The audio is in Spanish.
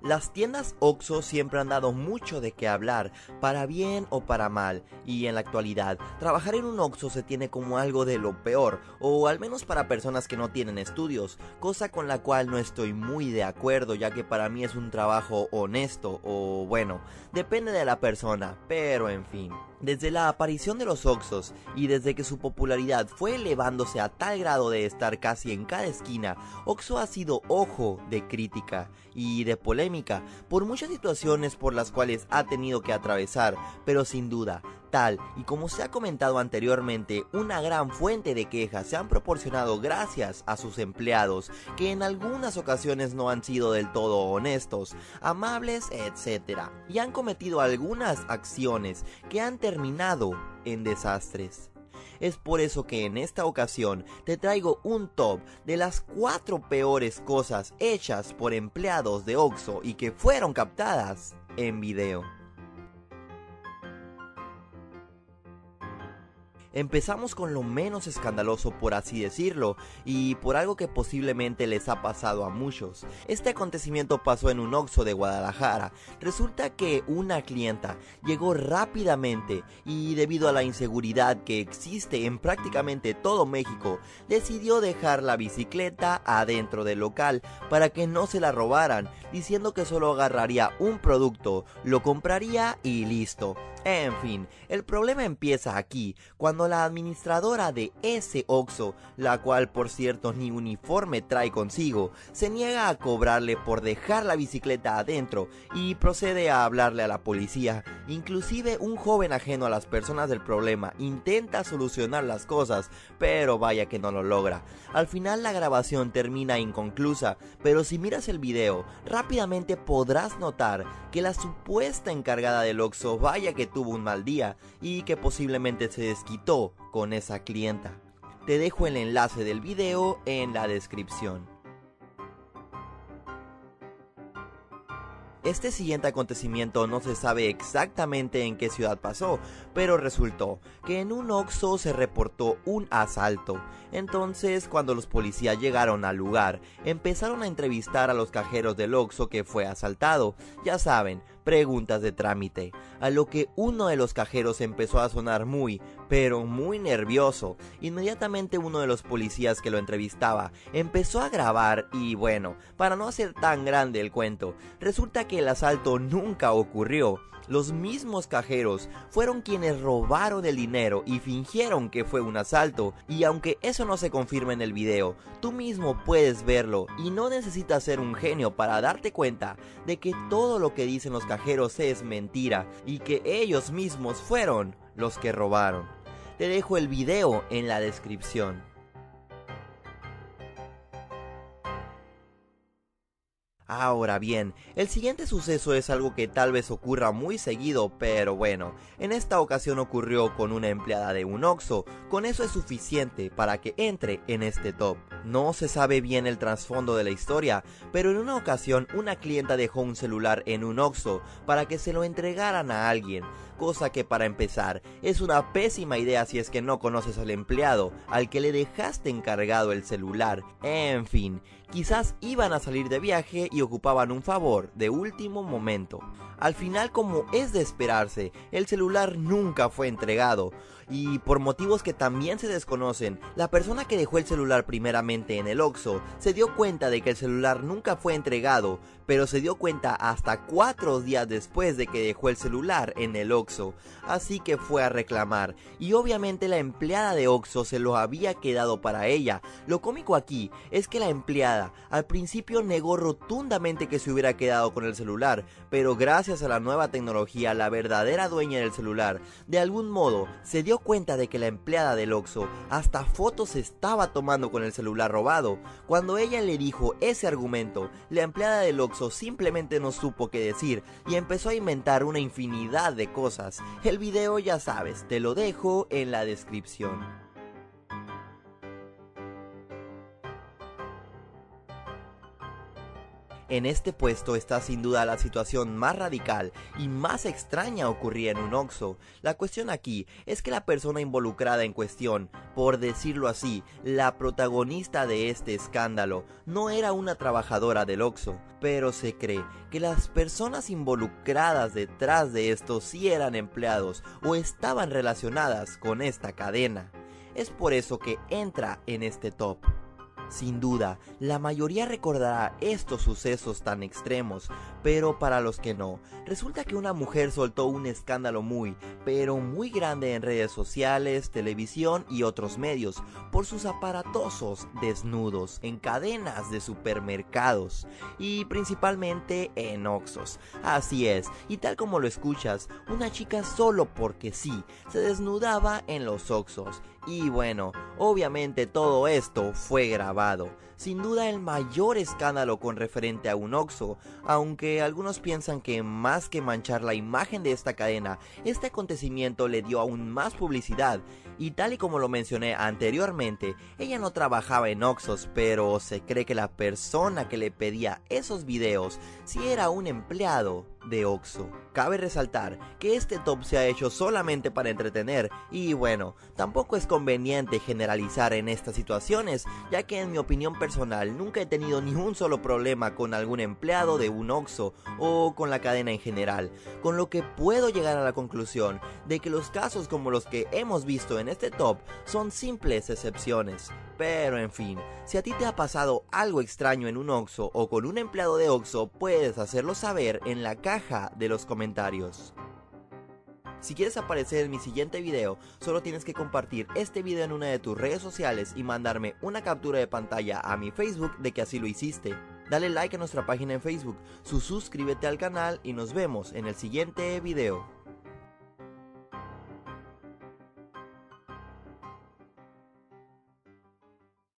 Las tiendas OXXO siempre han dado mucho de qué hablar, para bien o para mal, y en la actualidad, trabajar en un OXXO se tiene como algo de lo peor, o al menos para personas que no tienen estudios, cosa con la cual no estoy muy de acuerdo, ya que para mí es un trabajo honesto, o bueno, depende de la persona, pero en fin. Desde la aparición de los OXXOs y desde que su popularidad fue elevándose a tal grado de estar casi en cada esquina, OXXO ha sido ojo de crítica y de polémica por muchas situaciones por las cuales ha tenido que atravesar, pero sin duda, tal y como se ha comentado anteriormente, una gran fuente de quejas se han proporcionado gracias a sus empleados, que en algunas ocasiones no han sido del todo honestos, amables, etc. y han cometido algunas acciones que han terminado en desastres. Es por eso que en esta ocasión te traigo un top de las 4 peores cosas hechas por empleados de OXXO y que fueron captadas en video. Empezamos con lo menos escandaloso, por así decirlo, y por algo que posiblemente les ha pasado a muchos. Este acontecimiento pasó en un OXXO de Guadalajara. Resulta que una clienta llegó rápidamente y debido a la inseguridad que existe en prácticamente todo México, decidió dejar la bicicleta adentro del local para que no se la robaran, diciendo que solo agarraría un producto, lo compraría y listo. En fin, el problema empieza aquí, cuando la administradora de ese OXXO, la cual por cierto ni uniforme trae consigo, se niega a cobrarle por dejar la bicicleta adentro y procede a hablarle a la policía. Inclusive un joven ajeno a las personas del problema intenta solucionar las cosas, pero vaya que no lo logra. Al final la grabación termina inconclusa, pero si miras el video, rápidamente podrás notar que la supuesta encargada del OXXO vaya que tuvo un mal día y que posiblemente se desquitó con esa clienta. Te dejo el enlace del video en la descripción. Este siguiente acontecimiento no se sabe exactamente en qué ciudad pasó, pero resultó que en un OXXO se reportó un asalto. Entonces, cuando los policías llegaron al lugar, empezaron a entrevistar a los cajeros del OXXO que fue asaltado. Ya saben, preguntas de trámite, a lo que uno de los cajeros empezó a sonar muy, pero muy nervioso. Inmediatamente uno de los policías que lo entrevistaba empezó a grabar y bueno, para no hacer tan grande el cuento, resulta que el asalto nunca ocurrió. Los mismos cajeros fueron quienes robaron el dinero y fingieron que fue un asalto, y aunque eso no se confirma en el video, tú mismo puedes verlo y no necesitas ser un genio para darte cuenta de que todo lo que dicen los cajeros es mentira y que ellos mismos fueron los que robaron. Te dejo el video en la descripción. Ahora bien, el siguiente suceso es algo que tal vez ocurra muy seguido, pero bueno, en esta ocasión ocurrió con una empleada de un OXXO. Con eso es suficiente para que entre en este top. No se sabe bien el trasfondo de la historia, pero en una ocasión una clienta dejó un celular en un OXXO para que se lo entregaran a alguien, cosa que para empezar es una pésima idea si es que no conoces al empleado al que le dejaste encargado el celular. En fin, quizás iban a salir de viaje y ocupaban un favor de último momento. Al final, como es de esperarse, el celular nunca fue entregado, y por motivos que también se desconocen, la persona que dejó el celular primeramente en el OXXO se dio cuenta de que el celular nunca fue entregado, pero se dio cuenta hasta 4 días después de que dejó el celular en el OXXO, así que fue a reclamar, y obviamente la empleada de OXXO se lo había quedado para ella. Lo cómico aquí es que la empleada al principio negó rotundamente que se hubiera quedado con el celular, pero gracias a la nueva tecnología, la verdadera dueña del celular de algún modo se dio cuenta de que la empleada del OXXO hasta fotos estaba tomando con el celular robado. Cuando ella le dijo ese argumento, la empleada del OXXO simplemente no supo qué decir y empezó a inventar una infinidad de cosas. El video ya sabes, te lo dejo en la descripción. En este puesto está sin duda la situación más radical y más extraña ocurría en un Oxxo. La cuestión aquí es que la persona involucrada en cuestión, por decirlo así, la protagonista de este escándalo, no era una trabajadora del Oxxo, pero se cree que las personas involucradas detrás de esto sí eran empleados o estaban relacionadas con esta cadena. Es por eso que entra en este top. Sin duda, la mayoría recordará estos sucesos tan extremos, pero para los que no, resulta que una mujer soltó un escándalo pero muy grande en redes sociales, televisión y otros medios, por sus aparatosos desnudos en cadenas de supermercados y principalmente en Oxxos. Así es, y tal como lo escuchas, una chica solo porque sí, se desnudaba en los Oxxos. Y bueno, obviamente todo esto fue grabado. Sin duda el mayor escándalo con referente a un Oxxo, aunque algunos piensan que más que manchar la imagen de esta cadena, este acontecimiento le dio aún más publicidad. Y tal y como lo mencioné anteriormente, ella no trabajaba en Oxxos, pero se cree que la persona que le pedía esos videos sí era un empleado de Oxxo. Cabe resaltar que este top se ha hecho solamente para entretener y bueno, tampoco es conveniente generalizar en estas situaciones, ya que en mi opinión personal nunca he tenido ni un solo problema con algún empleado de un Oxxo o con la cadena en general, con lo que puedo llegar a la conclusión de que los casos como los que hemos visto en este top son simples excepciones. Pero en fin, si a ti te ha pasado algo extraño en un Oxxo o con un empleado de Oxxo, puedes hacerlo saber en la caja de los comentarios. Si quieres aparecer en mi siguiente video, solo tienes que compartir este video en una de tus redes sociales y mandarme una captura de pantalla a mi Facebook de que así lo hiciste. Dale like a nuestra página en Facebook, suscríbete al canal y nos vemos en el siguiente video.